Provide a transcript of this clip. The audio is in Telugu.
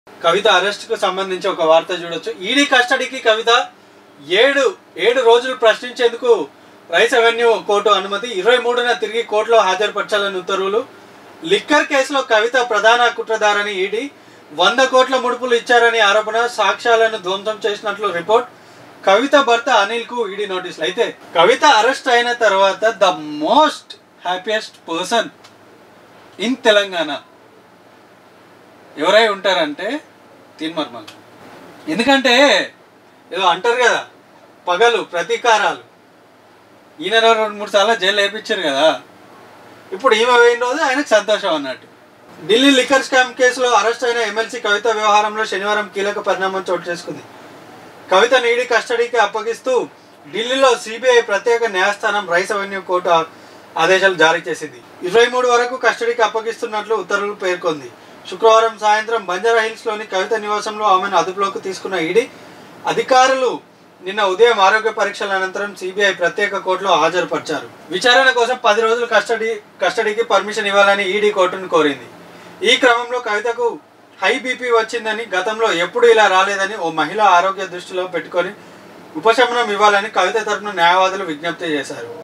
కవిత అరెస్ట్ కు సంబంధించి ఒక వార్త చూడొచ్చు. ఈడీ కస్టడీకి కవిత 7 రోజులు ప్రశ్నించేందుకు రైస్ అవెన్యూ కోర్టు అనుమతి. 23న తిరిగి కోర్టులో హాజరుపరచాలని ఉత్తర్వులు. లిక్కర్ కేసులో కవిత ప్రధాన కుట్రదారని ఈడీ. 100 కోట్ల ముడుపులు ఇచ్చారని ఆరోపణ. సాక్ష్యాలను ధ్వంసం చేసినట్లు రిపోర్ట్. కవిత భర్త అనిల్ కు ఈడీ నోటీసులు. అయితే కవిత అరెస్ట్ అయిన తర్వాత the most happiest person in Telangana ఎవరై ఉంటారంటే తీన్మర్మల్. ఎందుకంటే ఏదో అంటారు కదా, పగలు ప్రతీకారాలు. ఈయన 2-3 సార్లు జైలు వేయించారు కదా, ఇప్పుడు ఈమె వేయిన రోజు ఆయనకు సంతోషం అన్నట్టు. ఢిల్లీ లిక్కర్ స్కామ్ కేసులో అరెస్ట్ అయిన ఎమ్మెల్సీ కవిత వ్యవహారంలో శనివారం కీలక పరిణామం చోటు చేసుకుంది. కవితను ఈడీ కస్టడీకి అప్పగిస్తూ ఢిల్లీలో సిబిఐ ప్రత్యేక న్యాయస్థానం రైస్ అవెన్యూ కోర్టు ఆదేశాలు జారీ చేసింది. 23 వరకు కస్టడీకి అప్పగిస్తున్నట్లు ఉత్తర్వులు పేర్కొంది. శుక్రవారం సాయంత్రం బంజారా హిల్స్లోని కవిత నివాసంలో ఆమెను అదుపులోకి తీసుకున్న ఈడీ అధికారులు నిన్న ఉదయం ఆరోగ్య పరీక్షల అనంతరం సిబిఐ ప్రత్యేక కోర్టులో హాజరుపరిచారు. విచారణ కోసం 10 రోజులు కస్టడీకి పర్మిషన్ ఇవ్వాలని ఈడీ కోర్టును కోరింది. ఈ క్రమంలో కవితకు హై బీపీ వచ్చిందని, గతంలో ఎప్పుడు ఇలా రాలేదని ఓ మహిళ ఆరోగ్య దృష్టిలో పెట్టుకొని ఉపశమనం ఇవ్వాలని కవిత తరపున న్యాయవాదులు విజ్ఞప్తి చేశారు.